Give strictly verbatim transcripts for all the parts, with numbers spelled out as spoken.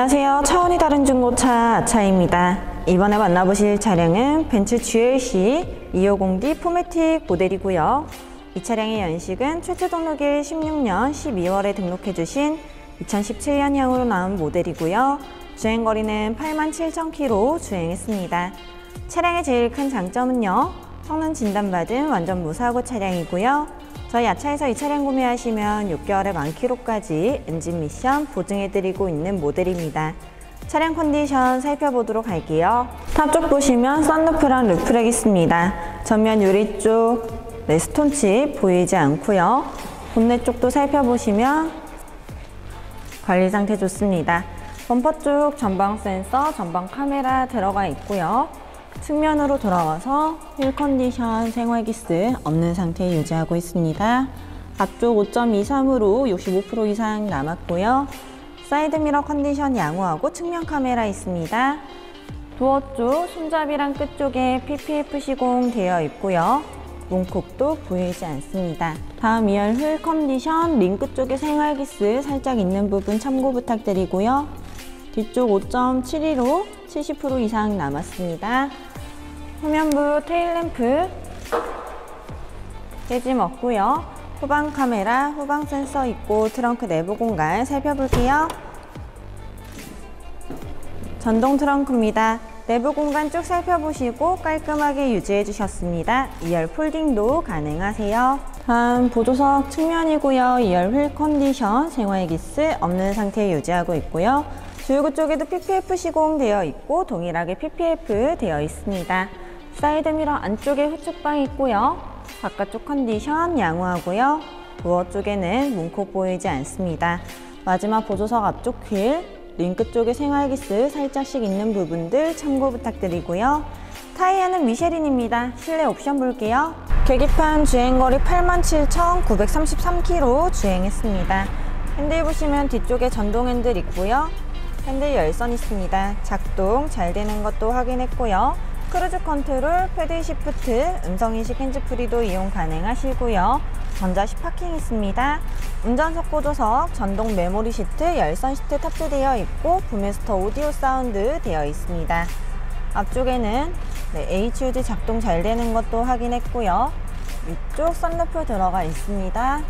안녕하세요. 차원이 다른 중고차 아차입니다. 이번에 만나보실 차량은 벤츠 지엘씨 이오공 디 포매틱 모델이고요. 이 차량의 연식은 최초 등록일 십육 년 십이월에 등록해주신 이천십칠 년형으로 나온 모델이고요. 주행거리는 팔만 칠천 킬로미터 주행했습니다. 차량의 제일 큰 장점은요, 성능 진단받은 완전 무사고 차량이고요. 저희 아차에서 이 차량 구매하시면 육 개월에 만 킬로미터까지 엔진 미션 보증해드리고 있는 모델입니다. 차량 컨디션 살펴보도록 할게요. 탑 쪽 보시면 썬루프랑 루프렉 있습니다. 전면 유리 쪽 네, 스톤칩 보이지 않고요. 본넷 쪽도 살펴보시면 관리 상태 좋습니다. 범퍼 쪽 전방 센서, 전방 카메라 들어가 있고요. 측면으로 돌아와서 휠 컨디션 생활기스 없는 상태 유지하고 있습니다. 앞쪽 오 점 이삼으로 육십오 퍼센트 이상 남았고요. 사이드미러 컨디션 양호하고 측면 카메라 있습니다. 도어 쪽 손잡이랑 끝쪽에 피피에프 시공 되어 있고요. 문콕도 보이지 않습니다. 다음 이열 휠 컨디션, 링크 쪽에 생활기스 살짝 있는 부분 참고 부탁드리고요. 뒤쪽 오 점 칠이로 칠십 퍼센트 이상 남았습니다. 후면부 테일램프 깨짐 없고요. 후방 카메라, 후방 센서 있고 트렁크 내부 공간 살펴볼게요. 전동 트렁크입니다. 내부 공간 쭉 살펴보시고 깔끔하게 유지해 주셨습니다. 이열 폴딩도 가능하세요. 다음 보조석 측면이고요. 이열 휠 컨디션 생활기스 없는 상태 유지하고 있고요. 주유구 쪽에도 피피에프 시공되어 있고 동일하게 피피에프 되어 있습니다. 사이드미러 안쪽에 후측방 있고요. 바깥쪽 컨디션 양호하고요. 도어 쪽에는 문콕 보이지 않습니다. 마지막 보조석 앞쪽 휠, 링크 쪽에 생활기스 살짝씩 있는 부분들 참고 부탁드리고요. 타이어는 미쉐린입니다. 실내 옵션 볼게요. 계기판 주행거리 팔만 칠천 구백삼십삼 킬로미터 주행했습니다. 핸들 보시면 뒤쪽에 전동 핸들 있고요. 핸들 열선 있습니다. 작동 잘 되는 것도 확인했고요. 크루즈 컨트롤, 패드 시프트, 음성인식 핸즈프리도 이용 가능하시고요. 전자식 파킹 있습니다. 운전석 보조석, 전동 메모리 시트, 열선 시트 탑재되어 있고 부메스터 오디오 사운드 되어 있습니다. 앞쪽에는 네, 에이치 유 디 작동 잘 되는 것도 확인했고요. 위쪽 썬루프 들어가 있습니다.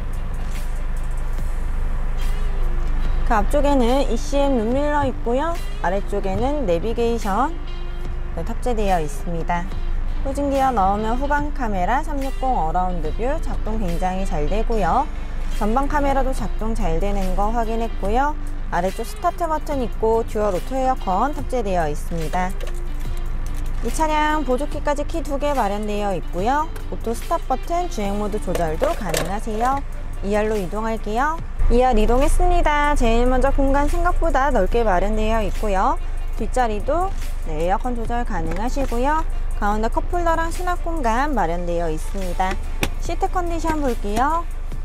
그 앞쪽에는 이씨엠 룸밀러 있고요. 아래쪽에는 내비게이션 네, 탑재되어 있습니다. 후진기어 넣으면 후방 카메라 삼백육십 어라운드 뷰 작동 굉장히 잘 되고요. 전방 카메라도 작동 잘 되는 거 확인했고요. 아래쪽 스타트 버튼 있고 듀얼 오토 에어컨 탑재되어 있습니다. 이 차량 보조키까지 키 두 개 마련되어 있고요. 오토 스탑 버튼, 주행 모드 조절도 가능하세요. 이열로 이동할게요. 이열 이동했습니다. 제일 먼저 공간 생각보다 넓게 마련되어 있고요. 뒷자리도 네, 에어컨 조절 가능하시고요. 가운데 컵홀더랑 수납 공간 마련되어 있습니다. 시트 컨디션 볼게요.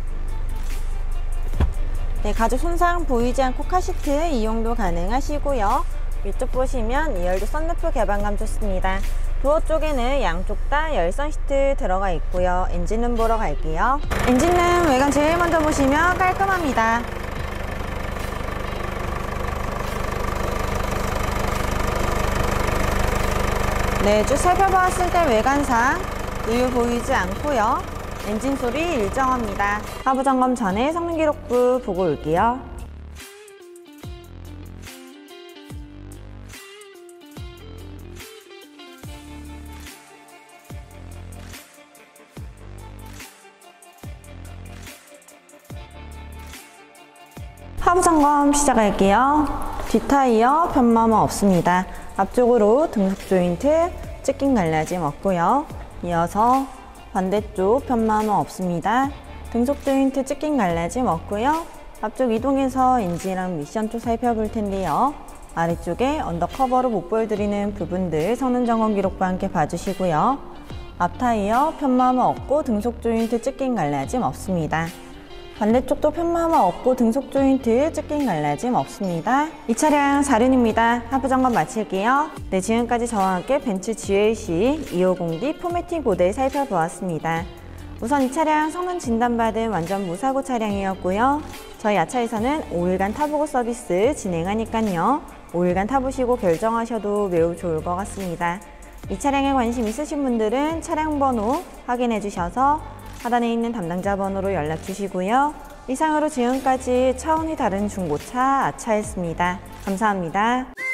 네, 가죽 손상 보이지 않고 카시트 이용도 가능하시고요. 위쪽 보시면 이열도 썬루프 개방감 좋습니다. 도어 쪽에는 양쪽 다 열선 시트 들어가 있고요. 엔진룸 보러 갈게요. 엔진룸 외관 제일 먼저 보시면 깔끔합니다. 네, 쭉 살펴보았을 때 외관상 우유 보이지 않고요. 엔진 소리 일정합니다. 하부 점검 전에 성능 기록부 보고 올게요. 하부 점검 시작할게요. 뒷타이어 편마모 없습니다. 앞쪽으로 등속 조인트 찢긴 갈라짐 없고요. 이어서 반대쪽 편마모 없습니다. 등속 조인트 찢긴 갈라짐 없고요. 앞쪽 이동해서 엔진이랑 미션 쪽 살펴볼 텐데요. 아래쪽에 언더커버로 못 보여드리는 부분들 성능 점검 기록과 함께 봐주시고요. 앞 타이어 편마모 없고 등속 조인트 찢긴 갈라짐 없습니다. 반대쪽도 편마모 없고 등속 조인트 찢긴 갈라짐 없습니다. 이 차량 사륜입니다. 하부 점검 마칠게요. 네, 지금까지 저와 함께 벤츠 지엘씨 이오공 디 포매틱 모델 살펴보았습니다. 우선 이 차량 성능 진단받은 완전 무사고 차량이었고요. 저희 아차에서는 오 일간 타보고 서비스 진행하니까요. 오 일간 타보시고 결정하셔도 매우 좋을 것 같습니다. 이 차량에 관심 있으신 분들은 차량 번호 확인해 주셔서 하단에 있는 담당자 번호로 연락 주시고요. 이상으로 지금까지 차원이 다른 중고차 아차였습니다. 감사합니다.